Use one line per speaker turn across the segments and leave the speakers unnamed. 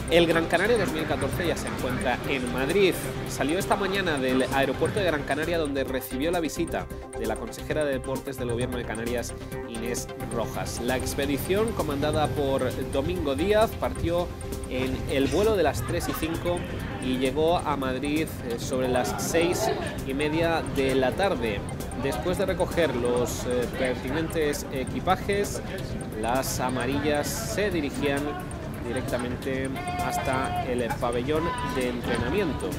El Gran Canaria 2014 ya se encuentra en Madrid. Salió esta mañana del aeropuerto de Gran Canaria, donde recibió la visita de la consejera de Deportes del Gobierno de Canarias, Inés Rojas. La expedición, comandada por Domingo Díaz, partió en el vuelo de las 3:05 y llegó a Madrid sobre las 6:30 de la tarde. Después de recoger los pertinentes equipajes, las amarillas se dirigían directamente hasta el pabellón de entrenamiento.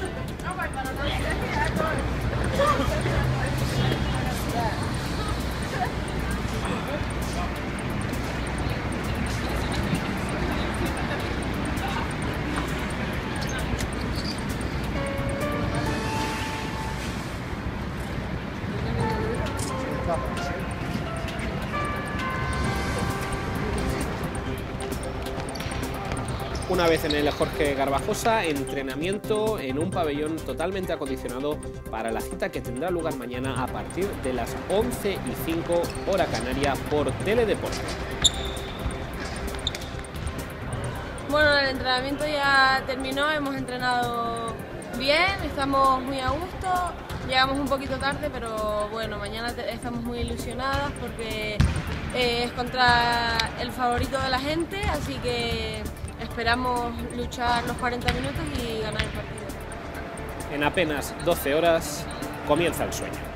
Una vez en el Jorge Garbajosa, entrenamiento en un pabellón totalmente acondicionado para la cita que tendrá lugar mañana a partir de las 11:05 hora canaria por Teledeporte.
Bueno, el entrenamiento ya terminó, hemos entrenado bien, estamos muy a gusto, llegamos un poquito tarde, pero bueno, mañana estamos muy ilusionadas porque es contra el favorito de la gente, así que esperamos luchar los 40 minutos y ganar el partido.
En apenas 12 horas comienza el sueño.